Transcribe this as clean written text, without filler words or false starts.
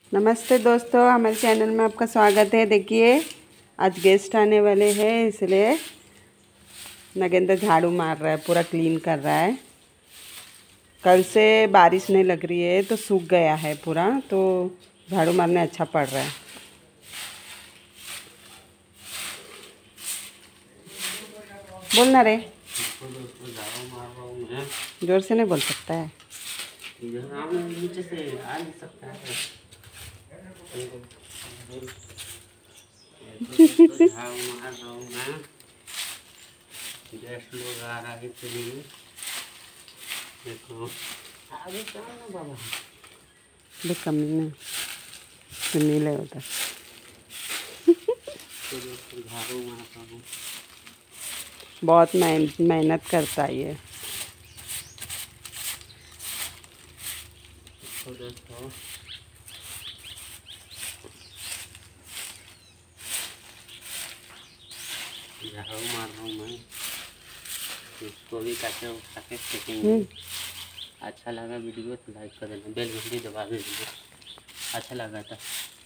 नमस्ते दोस्तों, हमारे चैनल में आपका स्वागत है। देखिए आज गेस्ट आने वाले हैं, इसलिए नगेंद्र झाड़ू मार रहा है, पूरा क्लीन कर रहा है। कल से बारिश नहीं लग रही है तो सूख गया है पूरा, तो झाड़ू मारने अच्छा पड़ रहा है। बोलना रे, जोर से नहीं बोल सकता है। नीचे से आ नहीं सकता है। मार रहा हूँ मैं, गेस्ट लोग आ रहा है इसलिए। देखो आगे चलो ना बाबा, देख कमी ना नीले होता। झाड़ू मार रहा हूँ। बहुत मेहनत करता है ये। दोस्तों झाड़ू मार रहा हूँ मैं, इसको भी काटे उठा के फेंकेंगे। अच्छा लगा वीडियो तो लाइक कर देना, बेल घंटी दबा दीजिए। अच्छा लगा था।